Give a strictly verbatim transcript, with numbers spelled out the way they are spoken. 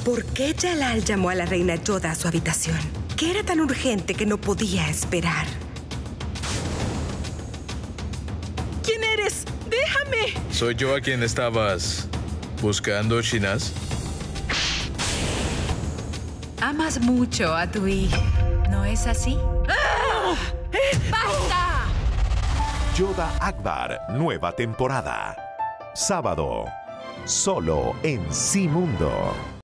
¿Por qué Jalal llamó a la reina Yoda a su habitación? ¿Qué era tan urgente que no podía esperar? ¿Quién eres? ¡Déjame! ¿Soy yo a quien estabas buscando, Shinaz? Amas mucho a tu hijo, ¿no es así? ¡Ah! ¡Basta! Yoda Akbar, nueva temporada. Sábado, solo en Cimundo.